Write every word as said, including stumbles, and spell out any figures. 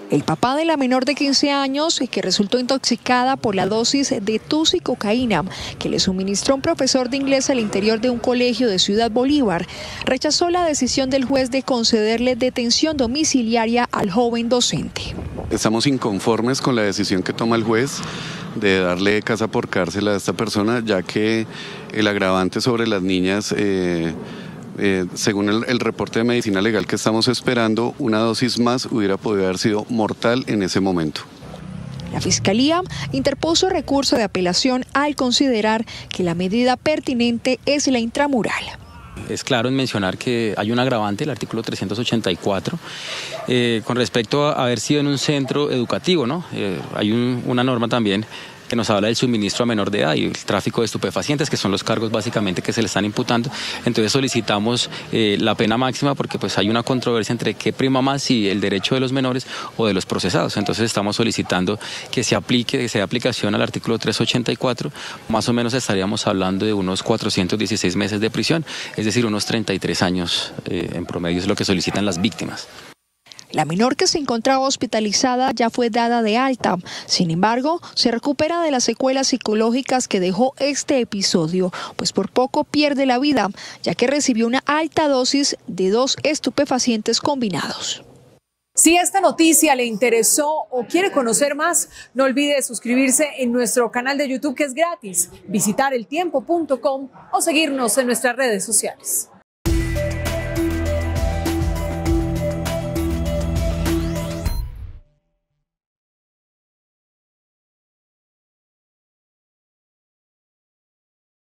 El papá de la menor de quince años, que resultó intoxicada por la dosis de toxicocaína que le suministró un profesor de inglés al interior de un colegio de Ciudad Bolívar, rechazó la decisión del juez de concederle detención domiciliaria al joven docente. Estamos inconformes con la decisión que toma el juez de darle casa por cárcel a esta persona, ya que el agravante sobre las niñas... Eh, Eh, según el, el reporte de medicina legal que estamos esperando, una dosis más hubiera podido haber sido mortal en ese momento. La Fiscalía interpuso recurso de apelación al considerar que la medida pertinente es la intramural. Es claro en mencionar que hay un agravante, el artículo trescientos ochenta y cuatro, eh, con respecto a haber sido en un centro educativo, ¿no? Eh, hay un, una norma también que nos habla del suministro a menor de edad y el tráfico de estupefacientes, que son los cargos básicamente que se le están imputando. Entonces solicitamos eh, la pena máxima porque pues hay una controversia entre qué prima más, si el derecho de los menores o de los procesados. Entonces estamos solicitando que se aplique, que se dé aplicación al artículo trescientos ochenta y cuatro, más o menos estaríamos hablando de unos cuatrocientos dieciséis meses de prisión, es decir, unos treinta y tres años eh, en promedio es lo que solicitan las víctimas. La menor que se encontraba hospitalizada ya fue dada de alta. Sin embargo, se recupera de las secuelas psicológicas que dejó este episodio, pues por poco pierde la vida, ya que recibió una alta dosis de dos estupefacientes combinados. Si esta noticia le interesó o quiere conocer más, no olvide suscribirse en nuestro canal de YouTube, que es gratis, visitar el tiempo punto com o seguirnos en nuestras redes sociales.